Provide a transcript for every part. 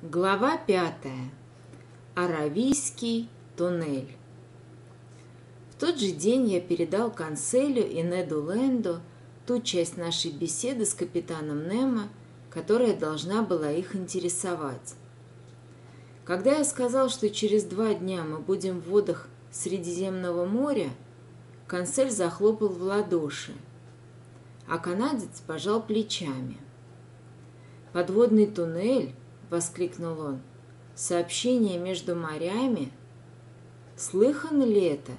Глава 5. Аравийский туннель. В тот же день я передал Канцелю и Неду Ленду ту часть нашей беседы с капитаном Немо, которая должна была их интересовать. Когда я сказал, что через 2 дня мы будем в водах Средиземного моря, Канцель захлопал в ладоши, а канадец пожал плечами. «Подводный туннель!» — воскликнул он. «Сообщение между морями? Слыхано ли это?»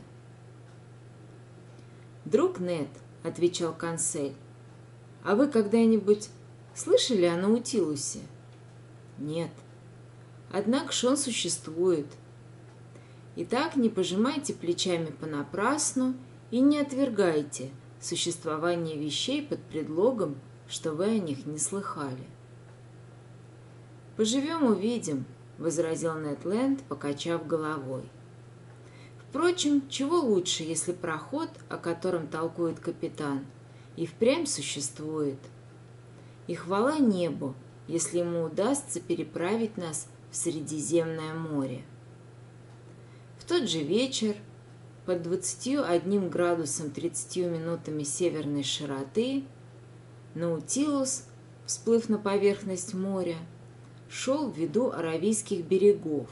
«Друг Нед», — отвечал Канцель, — «а вы когда-нибудь слышали о Наутилусе?» «Нет. Однако ж он существует. Итак, не пожимайте плечами понапрасну и не отвергайте существование вещей под предлогом, что вы о них не слыхали». «Поживем, увидим», — возразил Нед Ленд, покачав головой. «Впрочем, чего лучше, если проход, о котором толкует капитан, и впрямь существует? И хвала небу, если ему удастся переправить нас в Средиземное море». В тот же вечер, под 21 градусом 30 минутами северной широты, Наутилус, всплыв на поверхность моря, шел в виду Аравийских берегов.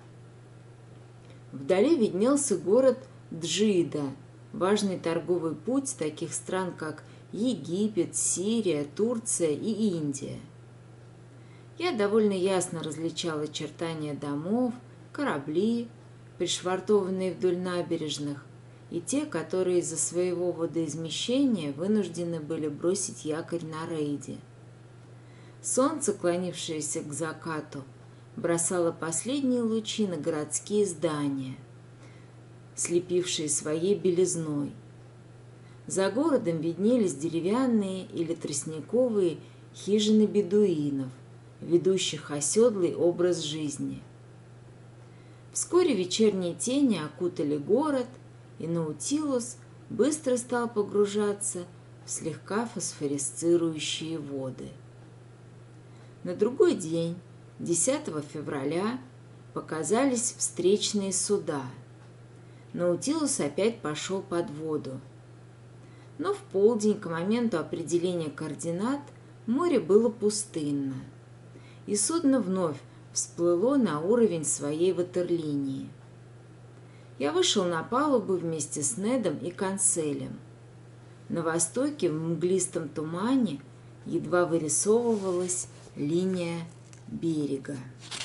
Вдали виднелся город Джидда, важный торговый путь таких стран, как Египет, Сирия, Турция и Индия. Я довольно ясно различал очертания домов, корабли, пришвартованные вдоль набережных, и те, которые из-за своего водоизмещения вынуждены были бросить якорь на рейде. Солнце, клонившееся к закату, бросало последние лучи на городские здания, слепившие своей белизной. За городом виднелись деревянные или тростниковые хижины бедуинов, ведущих оседлый образ жизни. Вскоре вечерние тени окутали город, и Наутилус быстро стал погружаться в слегка фосфорисцирующие воды. На другой день, 10 февраля, показались встречные суда. Наутилус опять пошел под воду. Но в полдень, к моменту определения координат, море было пустынно, и судно вновь всплыло на уровень своей ватерлинии. Я вышел на палубу вместе с Недом и Канцелем. На востоке в мглистом тумане едва вырисовывалась линия берега.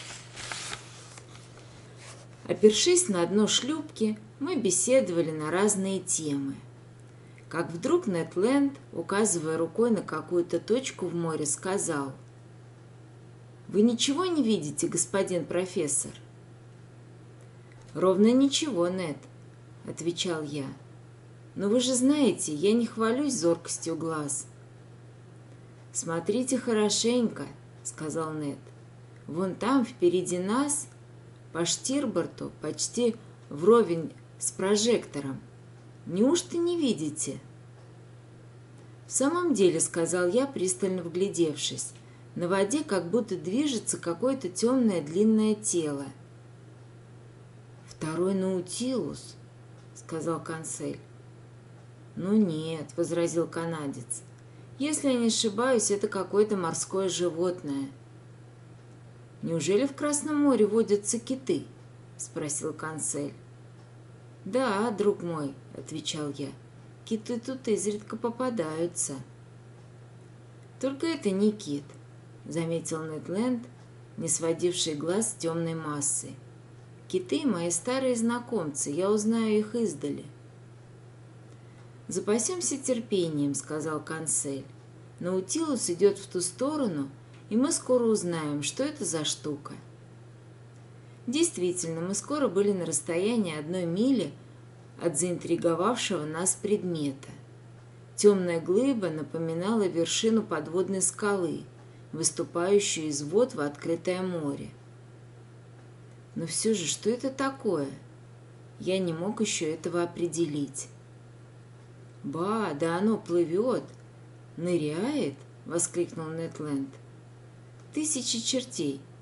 Опершись на дно шлюпки, мы беседовали на разные темы. Как вдруг Нед Ленд, указывая рукой на какую-то точку в море, сказал: «Вы ничего не видите, господин профессор?» «Ровно ничего, Нед», — отвечал я. «Но вы же знаете, я не хвалюсь зоркостью глаз». «Смотрите хорошенько», — сказал Нед. «Вон там, впереди нас, по штирборту, почти вровень с прожектором. Неужто не видите?» «В самом деле», — сказал я, пристально вглядевшись, — «на воде как будто движется какое-то темное длинное тело». «Второй Наутилус», — сказал Канцель. «Ну нет», — возразил канадец. «Если я не ошибаюсь, это какое-то морское животное». «Неужели в Красном море водятся киты?» — спросил Канцель. «Да, друг мой», — отвечал я, — «киты тут изредка попадаются». «Только это не кит», — заметил Нед Ленд, не сводивший глаз с темной массы. «Киты — мои старые знакомцы, я узнаю их издали». «Запасемся терпением», — сказал Канцель. «Наутилус идет в ту сторону, и мы скоро узнаем, что это за штука». Действительно, мы скоро были на расстоянии 1 мили от заинтриговавшего нас предмета. Темная глыба напоминала вершину подводной скалы, выступающую из вод в открытое море. Но все же, что это такое? Я не мог еще этого определить. «Ба, да оно плывет, ныряет!» — воскликнул Нед Ленд. «Тысячи чертей!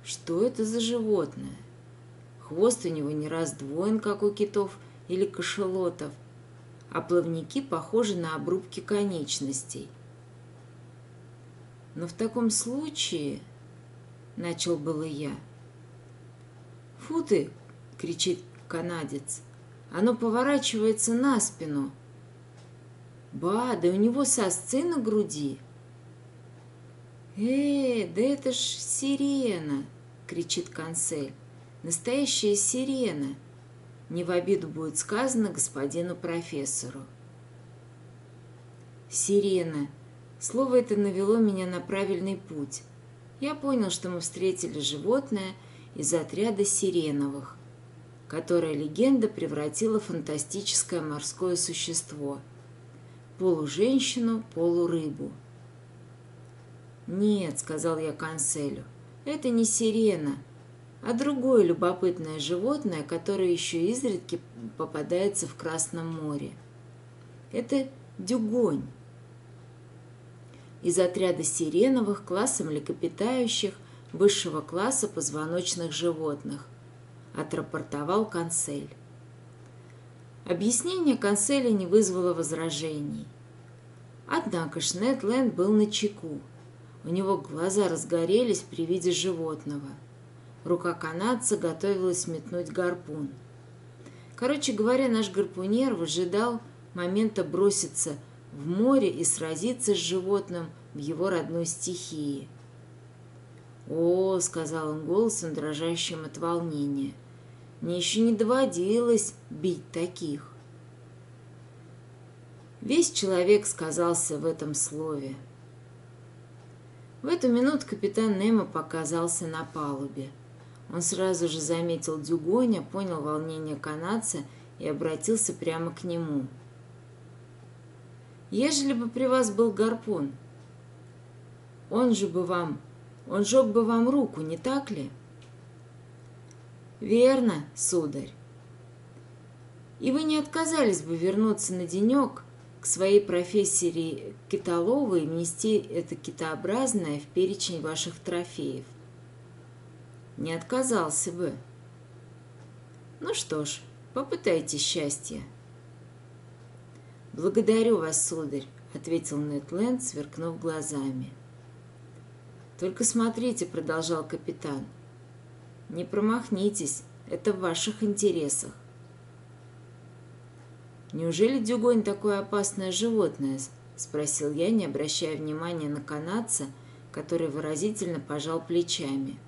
Что это за животное? Хвост у него не раздвоен, как у китов или кашалотов, а плавники похожи на обрубки конечностей. Но в таком случае, начал было я. «Фу ты!» — кричит канадец. «Оно поворачивается на спину!» «Ба, да у него сосцы на груди!» Да это ж сирена!» — кричит Консель. «Настоящая сирена!» Не в обиду будет сказано господину профессору. Сирена. Слово это навело меня на правильный путь. Я понял, что мы встретили животное из отряда сиреновых, которое легенда превратила в фантастическое морское существо. Полуженщину, полурыбу. «Нет», — сказал я Конселю, — «это не сирена, а другое любопытное животное, которое еще изредка попадается в Красном море. Это дюгонь. Из отряда сиреновых, класса млекопитающих, высшего класса позвоночных животных», — отрапортовал Консель. Объяснение Конселя не вызвало возражений. Однако Нед Ленд был начеку. У него глаза разгорелись при виде животного. Рука канадца готовилась метнуть гарпун. Короче говоря, наш гарпунер выжидал момента броситься в море и сразиться с животным в его родной стихии. «О, — сказал он голосом, дрожащим от волнения, — мне еще не доводилось бить таких». Весь человек сказался в этом слове. В эту минуту капитан Немо показался на палубе. Он сразу же заметил дюгоня, понял волнение канадца и обратился прямо к нему. «Ежели бы при вас был гарпун, он жег бы вам руку, не так ли?» «Верно, сударь. И вы не отказались бы вернуться на денек к своей профессии китолова и внести это китообразное в перечень ваших трофеев?» «Не отказался бы». «Ну что ж, попытайте счастья». «Благодарю вас, сударь», — ответил Нед Ленд, сверкнув глазами. «Только смотрите», — продолжал капитан, — «не промахнитесь, это в ваших интересах». «Неужели дюгонь такое опасное животное?» — спросил я, не обращая внимания на канадца, который выразительно пожал плечами.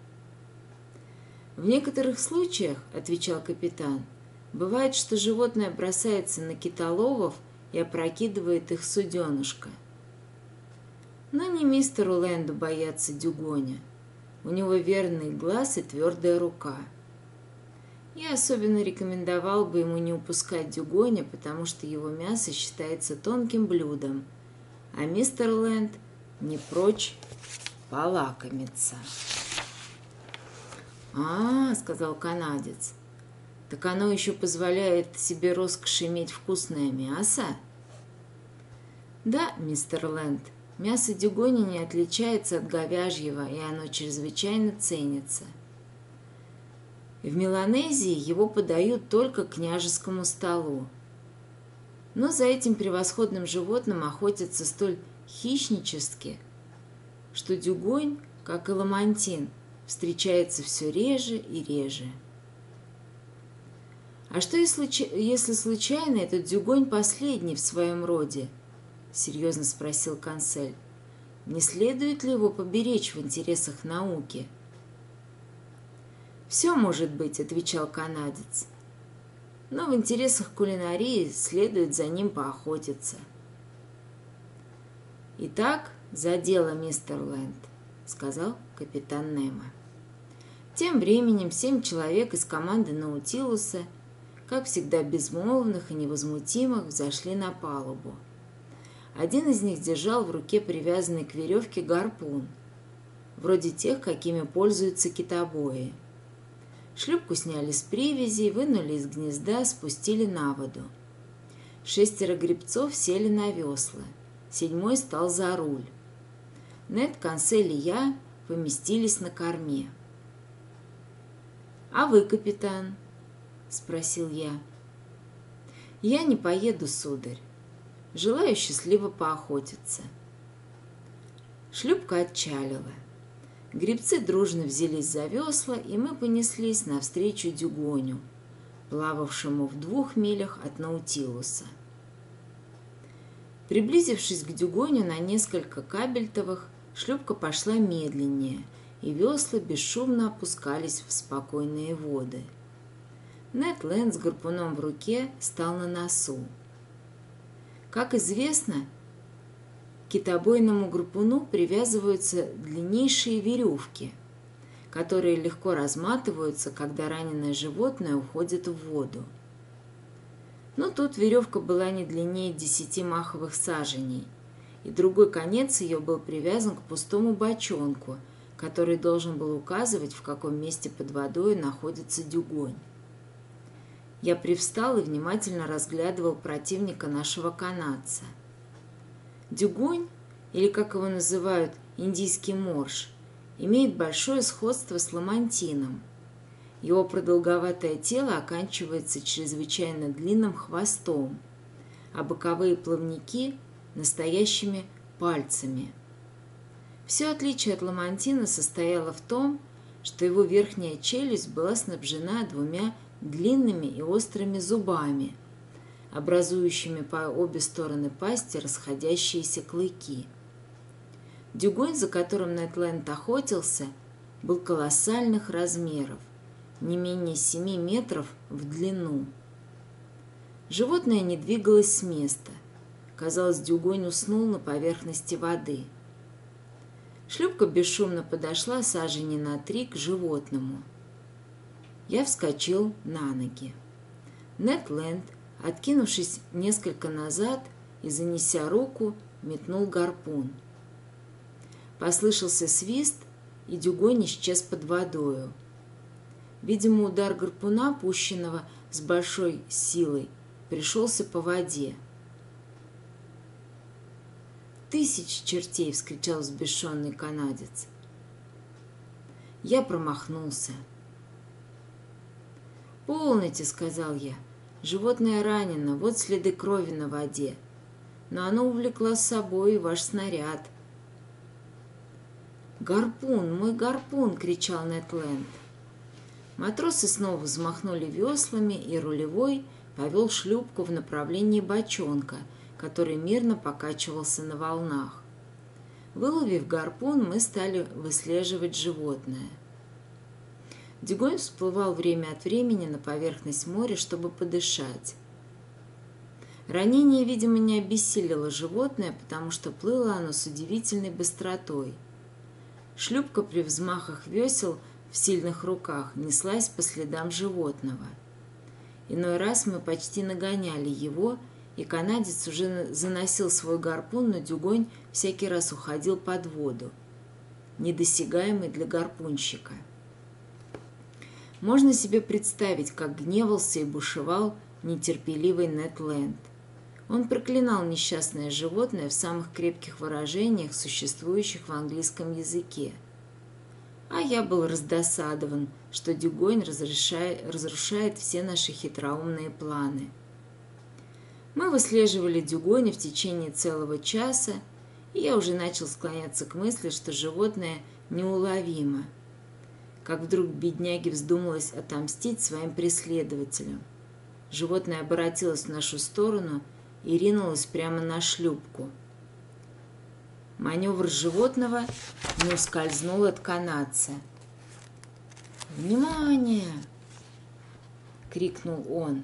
«В некоторых случаях, — отвечал капитан, — бывает, что животное бросается на китоловов и опрокидывает их суденышко. Но не мистеру Ленду бояться дюгоня. У него верный глаз и твердая рука. Я особенно рекомендовал бы ему не упускать дюгоня, потому что его мясо считается тонким блюдом, а мистер Ленд не прочь полакомиться». «А, — сказал канадец, — так оно еще позволяет себе роскошь иметь вкусное мясо?» «Да, мистер Ленд, мясо дюгоня не отличается от говяжьего, и оно чрезвычайно ценится. В Меланезии его подают только к княжескому столу. Но за этим превосходным животным охотятся столь хищнически, что дюгонь, как и ламантин, встречается все реже и реже». «А что, если случайно этот дюгонь последний в своем роде?» — серьезно спросил Консель. «Не следует ли его поберечь в интересах науки?» «Все может быть, — отвечал канадец, — но в интересах кулинарии следует за ним поохотиться». «Итак, за дело, мистер Ленд», — сказал капитан Немо. Тем временем 7 человек из команды Наутилуса, как всегда безмолвных и невозмутимых, взошли на палубу. Один из них держал в руке привязанный к веревке гарпун, вроде тех, какими пользуются китобои. Шлюпку сняли с привязи, вынули из гнезда, спустили на воду. 6 гребцов сели на весла, 7 стал за руль. Нед, Консель и я поместились на корме. «А вы, капитан?» – спросил я. «Я не поеду, сударь. Желаю счастливо поохотиться». Шлюпка отчалила. Гребцы дружно взялись за весла, и мы понеслись навстречу Дюгоню, плававшему в 2 милях от Наутилуса. Приблизившись к Дюгоню на несколько кабельтовых, шлюпка пошла медленнее, и весла бесшумно опускались в спокойные воды. Нед Ленд с гарпуном в руке стал на носу. Как известно, к китобойному гарпуну привязываются длиннейшие веревки, которые легко разматываются, когда раненое животное уходит в воду. Но тут веревка была не длиннее 10 маховых саженей, и другой конец ее был привязан к пустому бочонку, который должен был указывать, в каком месте под водой находится Дюгонь. Я привстал и внимательно разглядывал противника нашего канадца. Дюгонь, или как его называют, индийский морж, имеет большое сходство с ламантином. Его продолговатое тело оканчивается чрезвычайно длинным хвостом, а боковые плавники – настоящими пальцами. Все отличие от ламантина состояло в том, что его верхняя челюсть была снабжена 2 длинными и острыми зубами, образующими по обе стороны пасти расходящиеся клыки. Дюгонь, за которым Нед Ленд охотился, был колоссальных размеров, не менее 7 метров в длину. Животное не двигалось с места. Казалось, Дюгонь уснул на поверхности воды. Шлюпка бесшумно подошла сажени на 3 к животному. Я вскочил на ноги. Нед Ленд, откинувшись несколько назад и занеся руку, метнул гарпун. Послышался свист, и Дюгонь исчез под водою. Видимо, удар гарпуна, пущенного с большой силой, пришелся по воде. «Тысячи чертей!» — вскричал взбешенный канадец. Я промахнулся. «Полноте!» — сказал я. «Животное ранено, вот следы крови на воде. Но оно увлекло с собой и ваш снаряд». «Гарпун! Мой гарпун!» — кричал Нед Ленд. Матросы снова взмахнули веслами, и рулевой повел шлюпку в направлении бочонка, который мирно покачивался на волнах. Выловив гарпун, мы стали выслеживать животное. Дюгонь всплывал время от времени на поверхность моря, чтобы подышать. Ранение, видимо, не обессилило животное, потому что плыло оно с удивительной быстротой. Шлюпка при взмахах весел в сильных руках неслась по следам животного. Иной раз мы почти нагоняли его, и канадец уже заносил свой гарпун, но Дюгонь всякий раз уходил под воду, недосягаемый для гарпунщика. Можно себе представить, как гневался и бушевал нетерпеливый Нед Ленд. Он проклинал несчастное животное в самых крепких выражениях, существующих в английском языке. А я был раздосадован, что Дюгонь разрушает все наши хитроумные планы. Мы выслеживали Дюгоня в течение целого часа, и я уже начал склоняться к мысли, что животное неуловимо. Как вдруг бедняге вздумалось отомстить своим преследователям. Животное обратилось в нашу сторону и ринулось прямо на шлюпку. Маневр животного не ускользнул от канадца. «Внимание!» — крикнул он.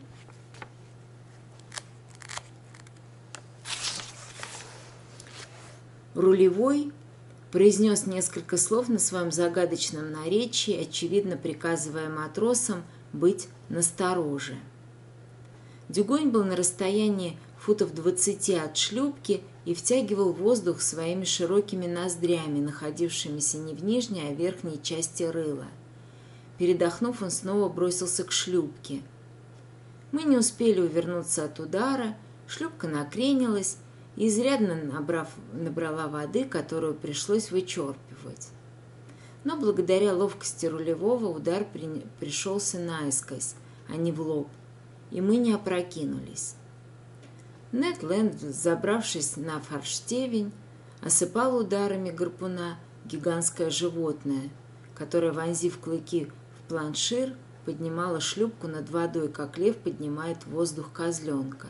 Рулевой произнес несколько слов на своем загадочном наречии, очевидно приказывая матросам быть настороже. Дюгонь был на расстоянии футов 20 от шлюпки и втягивал воздух своими широкими ноздрями, находившимися не в нижней, а в верхней части рыла. Передохнув, он снова бросился к шлюпке. Мы не успели увернуться от удара, шлюпка накренилась и изрядно набрала воды, которую пришлось вычерпывать. Но благодаря ловкости рулевого удар пришелся наискось, а не в лоб, и мы не опрокинулись. Нед Ленд, забравшись на форштевень, осыпал ударами гарпуна гигантское животное, которое, вонзив клыки в планшир, поднимало шлюпку над водой, как лев поднимает в воздух козленка.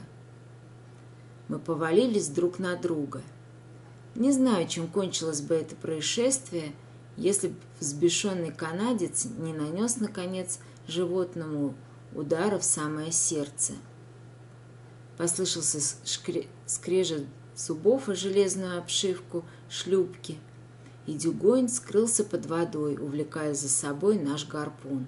Мы повалились друг на друга. Не знаю, чем кончилось бы это происшествие, если бы взбешенный канадец не нанес, наконец, животному удара в самое сердце. Послышался скрежет зубов о железную обшивку шлюпки, и Дюгонь скрылся под водой, увлекая за собой наш гарпун.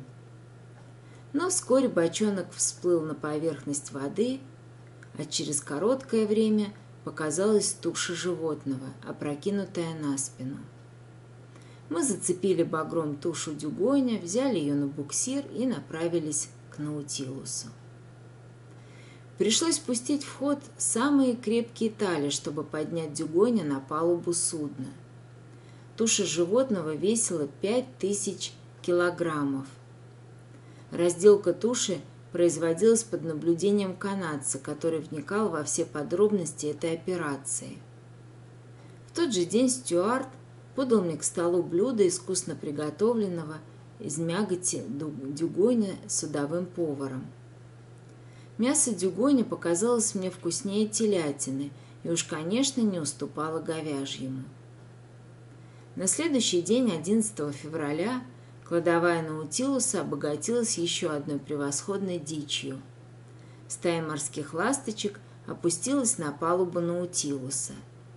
Но вскоре бочонок всплыл на поверхность воды, а через короткое время показалась туша животного, опрокинутая на спину. Мы зацепили багром тушу Дюгоня, взяли ее на буксир и направились к Наутилусу. Пришлось пустить в ход самые крепкие тали, чтобы поднять Дюгоня на палубу судна. Туша животного весила 5000 килограммов. Разделка туши производилась под наблюдением канадца, который вникал во все подробности этой операции. В тот же день Стюарт подал мне к столу блюдо, искусно приготовленного из мякоти дюгоня судовым поваром. Мясо дюгоня показалось мне вкуснее телятины и уж, конечно, не уступало говяжьему. На следующий день, 11 февраля, кладовая Наутилуса обогатилась еще одной превосходной дичью. Стая морских ласточек опустилась на палубу Наутилуса.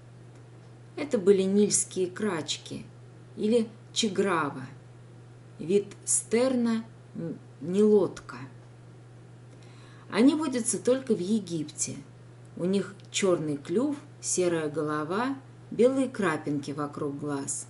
Это были нильские крачки или чиграва, вид стерна, нелодка. Они водятся только в Египте. У них черный клюв, серая голова, белые крапинки вокруг глаз.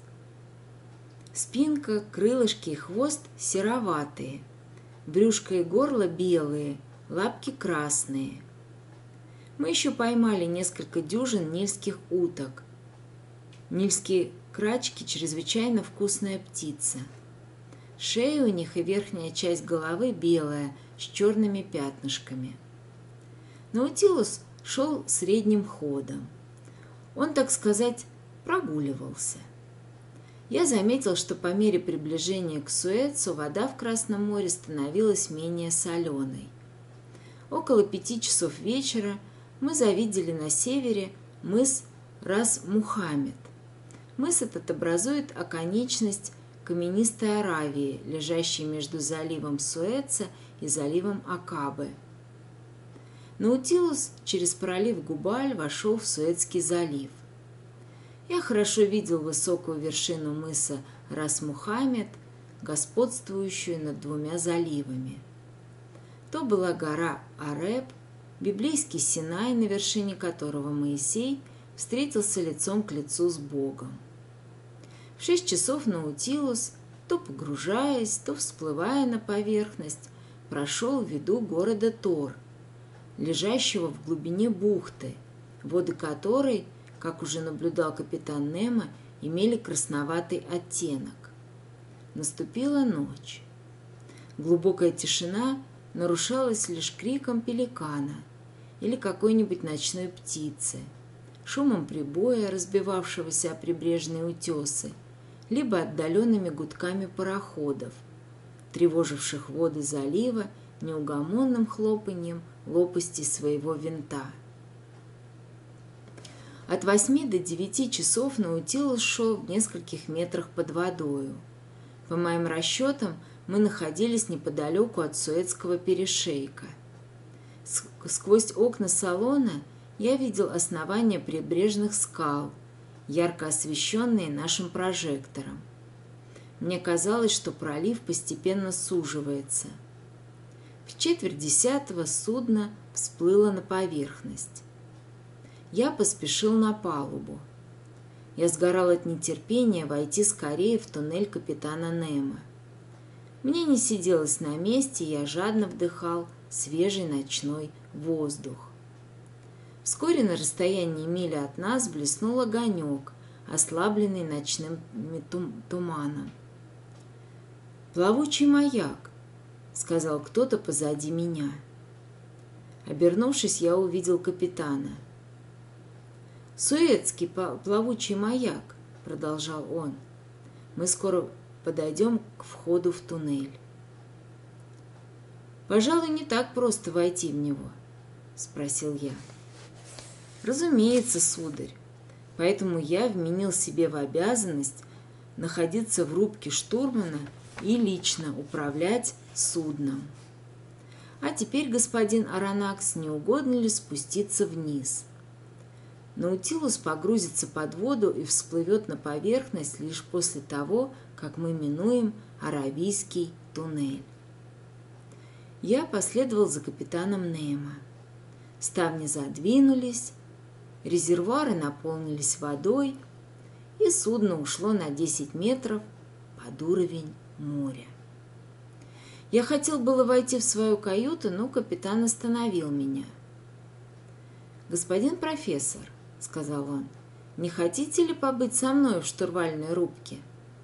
Спинка, крылышки и хвост сероватые, брюшко и горло белые, лапки красные. Мы еще поймали несколько дюжин нильских уток. Нильские крачки – чрезвычайно вкусная птица. Шея у них и верхняя часть головы белая, с черными пятнышками. Наутилус шел средним ходом. Он, так сказать, прогуливался. Я заметил, что по мере приближения к Суэцу вода в Красном море становилась менее соленой. Около 5 часов вечера мы завидели на севере мыс Рас-Мухаммед. Мыс этот образует оконечность каменистой Аравии, лежащей между заливом Суэца и заливом Акабы. Наутилус через пролив Губаль вошел в Суэцкий залив. Я хорошо видел высокую вершину мыса Рас-Мухаммед, господствующую над 2 заливами. То была гора Ареб, библейский Синай, на вершине которого Моисей встретился лицом к лицу с Богом. В 6 часов Наутилус, то погружаясь, то всплывая на поверхность, прошел в виду города Тор, лежащего в глубине бухты, воды которой, как уже наблюдал капитан Немо, имели красноватый оттенок. Наступила ночь. Глубокая тишина нарушалась лишь криком пеликана или какой-нибудь ночной птицы, шумом прибоя, разбивавшегося о прибрежные утесы, либо отдаленными гудками пароходов, тревоживших воды залива неугомонным хлопаньем лопасти своего винта. От 8 до 9 часов Наутилус шел в нескольких метрах под водою. По моим расчетам, мы находились неподалеку от Суэцкого перешейка. Сквозь окна салона я видел основания прибрежных скал, ярко освещенные нашим прожектором. Мне казалось, что пролив постепенно суживается. В 9:45 судно всплыло на поверхность. Я поспешил на палубу. Я сгорал от нетерпения войти скорее в туннель капитана Немо. Мне не сиделось на месте, я жадно вдыхал свежий ночной воздух. Вскоре на расстоянии мили от нас блеснул огонек, ослабленный ночным туманом. «Плавучий маяк», — сказал кто-то позади меня. Обернувшись, я увидел капитана. «Суэцкий плавучий маяк», — продолжал он. «Мы скоро подойдем к входу в туннель». «Пожалуй, не так просто войти в него», — спросил я. «Разумеется, сударь. Поэтому я вменил себе в обязанность находиться в рубке штурмана и лично управлять судном. А теперь, господин Аронакс, не угодно ли спуститься вниз? Наутилус погрузится под воду и всплывет на поверхность лишь после того, как мы минуем Аравийский туннель». Я последовал за капитаном Немо. Ставни задвинулись, резервуары наполнились водой, и судно ушло на 10 метров под уровень моря. Я хотел было войти в свою каюту, но капитан остановил меня. «Господин профессор», — сказал он, — «не хотите ли побыть со мной в штурвальной рубке?»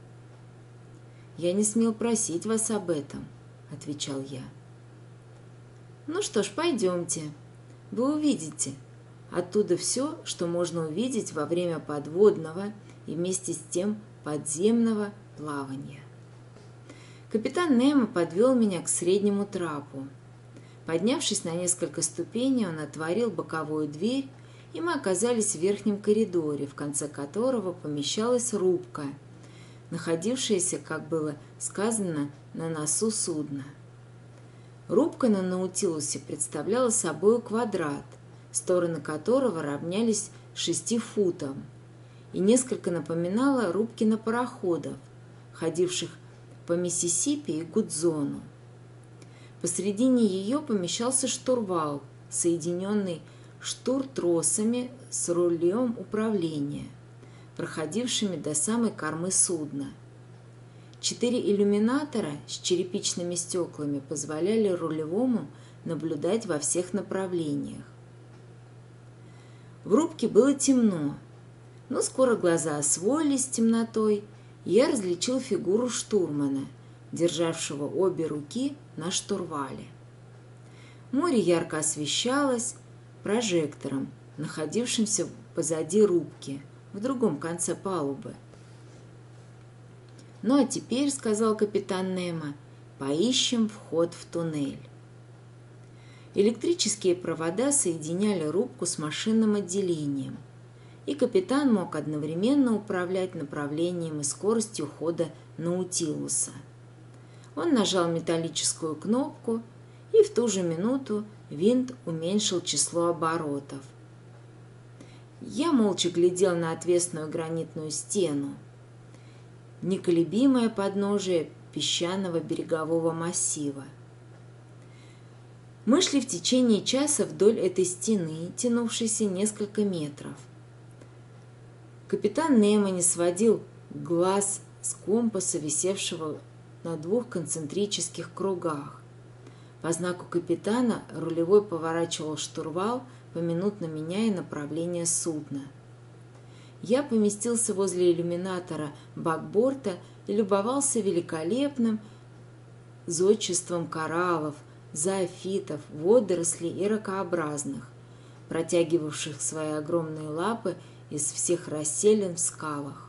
«Я не смел просить вас об этом», — отвечал я. «Ну что ж, пойдемте. Вы увидите оттуда все, что можно увидеть во время подводного и вместе с тем подземного плавания». Капитан Немо подвел меня к среднему трапу. Поднявшись на несколько ступеней, он отворил боковую дверь, и мы оказались в верхнем коридоре, в конце которого помещалась рубка, находившаяся, как было сказано, на носу судна. Рубка на Наутилусе представляла собой квадрат, стороны которого равнялись 6 футам, и несколько напоминала рубки на пароходах, ходивших по Миссисипи и Гудзону. Посредине ее помещался штурвал, соединенный штуртросами с рулем управления, проходившими до самой кормы судна. 4 иллюминатора с черепичными стеклами позволяли рулевому наблюдать во всех направлениях. В рубке было темно, но скоро глаза освоились с темнотой, и я различил фигуру штурмана, державшего обе руки на штурвале. Море ярко освещалось прожектором, находившимся позади рубки, в другом конце палубы. «Ну а теперь, — сказал капитан Немо, — поищем вход в туннель». Электрические провода соединяли рубку с машинным отделением, и капитан мог одновременно управлять направлением и скоростью хода Наутилуса. Он нажал металлическую кнопку, и в ту же минуту винт уменьшил число оборотов. Я молча глядел на отвесную гранитную стену, неколебимое подножие песчаного берегового массива. Мы шли в течение часа вдоль этой стены, тянувшейся несколько метров. Капитан Немо не сводил глаз с компаса, висевшего на 2 концентрических кругах. По знаку капитана рулевой поворачивал штурвал, поминутно меняя направление судна. Я поместился возле иллюминатора бакборта и любовался великолепным зодчеством кораллов, зоофитов, водорослей и ракообразных, протягивавших свои огромные лапы из всех расселин в скалах.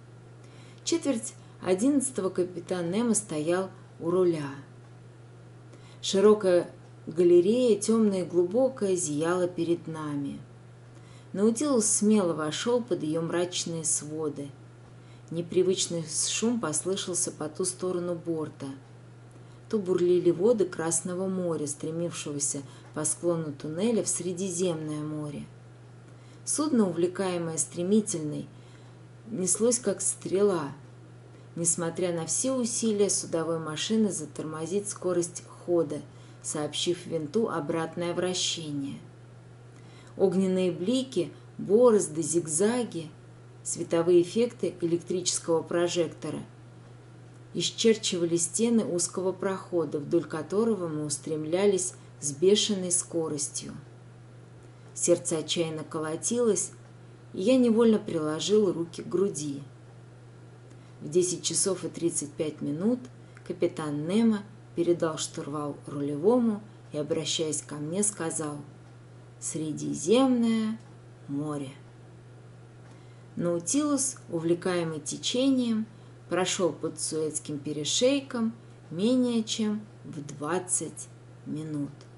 10:45 капитан Немо стоял у руля. Широкая галерея, темная и глубокая, зияла перед нами. Наутилус смело вошел под ее мрачные своды. Непривычный шум послышался по ту сторону борта. То бурлили воды Красного моря, стремившегося по склону туннеля в Средиземное море. Судно, увлекаемое стремительной, неслось как стрела, несмотря на все усилия судовой машины затормозить скорость хода, сообщив винту обратное вращение. Огненные блики, борозды, зигзаги, световые эффекты электрического прожектора исчерчивали стены узкого прохода, вдоль которого мы устремлялись с бешеной скоростью. Сердце отчаянно колотилось, и я невольно приложил руки к груди. В 10:35 капитан Немо передал штурвал рулевому и, обращаясь ко мне, сказал: «Средиземное море». Наутилус, увлекаемый течением, прошел под Суэцким перешейком менее чем в 20 минут.